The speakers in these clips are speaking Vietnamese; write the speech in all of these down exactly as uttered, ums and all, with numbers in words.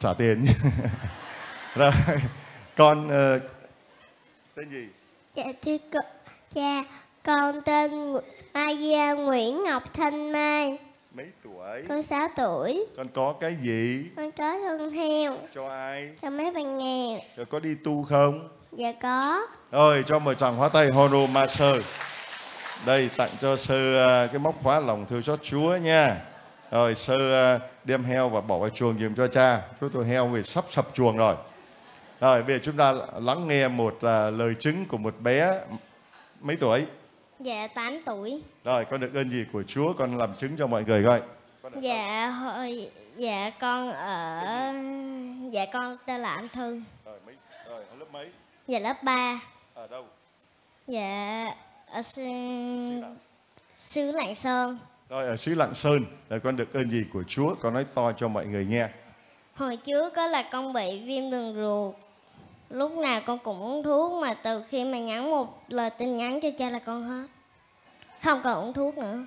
trả tiền. Rồi, con uh, tên gì? Dạ thưa cô, cha, con tên Maria Nguyễn Ngọc Thanh Mai. Mấy tuổi? Con sáu tuổi. Con có cái gì? Con có con heo. Cho ai? Cho mấy bạn nghèo. Rồi có đi tu không? Dạ có. Rồi, cho một tràng hóa tay Horo Ma Sơ. Đây, tặng cho Sơ uh, cái móc khóa lòng thương xót Chúa nha. Rồi, Sơ uh, đem heo và bỏ vào chuồng giùm cho cha. Chúng tôi heo về sắp sập chuồng rồi. Rồi, bây giờ chúng ta lắng nghe một uh, lời chứng của một bé mấy tuổi? Dạ tám tuổi. Rồi, con được ơn gì của Chúa? Con làm chứng cho mọi người coi. Dạ hồi dạ con ở dạ con tên là Anh Thư. Rồi, mấy, rồi lớp mấy? Dạ lớp ba. Ở đâu? Dạ ở xứ, xứ Lạng Sơn. Rồi, ở xứ Lạng Sơn. Rồi, con được ơn gì của Chúa? Con nói to cho mọi người nghe. Hồi trước có là con bị viêm đường ruột. Lúc nào con cũng uống thuốc, mà từ khi mà nhắn một lời tin nhắn cho cha là con hết. Không cần uống thuốc nữa.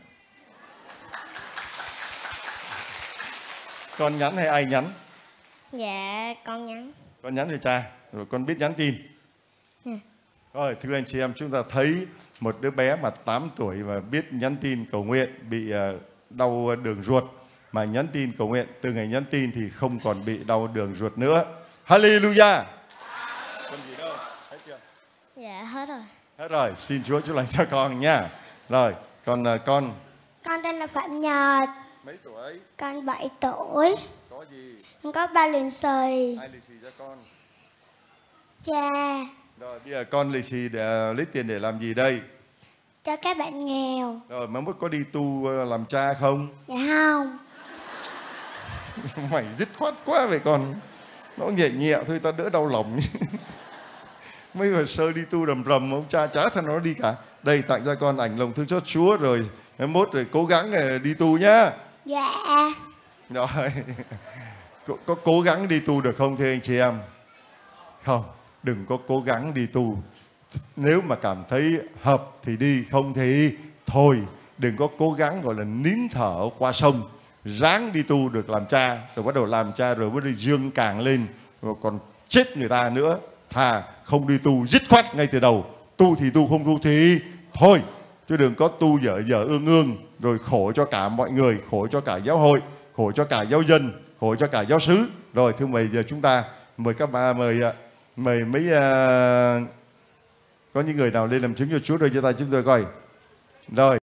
Con nhắn hay ai nhắn? Dạ con nhắn. Con nhắn cho cha, rồi con biết nhắn tin. Ừ. Rồi, thưa anh chị em, chúng ta thấy một đứa bé mà tám tuổi và biết nhắn tin cầu nguyện, bị uh, đau đường ruột, mà nhắn tin cầu nguyện, từ ngày nhắn tin thì không còn bị đau đường ruột nữa. Hallelujah. Con gì đâu? Hết chưa? Dạ hết rồi. Hết rồi, xin Chúa chúc lành cho con nha. Rồi, còn uh, con? Con tên là Phạm Nhật. Mấy tuổi? Con bảy tuổi. Có gì? Con có ba lì xì. Ai lì xì cho con? Cha. Rồi, bây giờ con lì xì để lấy tiền để làm gì đây? Cho các bạn nghèo. Rồi, mà mốt có đi tu làm cha không? Dạ không. Mày dứt khoát quá vậy con. Nó nhẹ nhẹ thôi ta đỡ đau lòng. Mấy hồi Sơ đi tu rầm rầm, ông cha chả thằng nó đi cả. Đây, tặng cho con ảnh lòng thương xót Chúa, rồi mốt rồi cố gắng đi tu nhá. Dạ. Rồi. có, có cố gắng đi tu được không thưa anh chị em? Không, đừng có cố gắng đi tu. Nếu mà cảm thấy hợp thì đi, không thì thôi. Đừng có cố gắng gọi là nín thở qua sông. Ráng đi tu được làm cha, rồi bắt đầu làm cha rồi bắt đầu dương càng lên, rồi còn chết người ta nữa. Thà không đi tu dứt khoát ngay từ đầu. Tu thì tu, không tu thì thôi. Chứ đừng có tu dở dở ương ương, rồi khổ cho cả mọi người, khổ cho cả giáo hội, khổ cho cả giáo dân, khổ cho cả giáo xứ. Rồi thưa mời giờ chúng ta mời các bà, mời mời mấy uh, có những người nào lên làm chứng cho Chúa rồi cho ta chúng tôi coi. Rồi.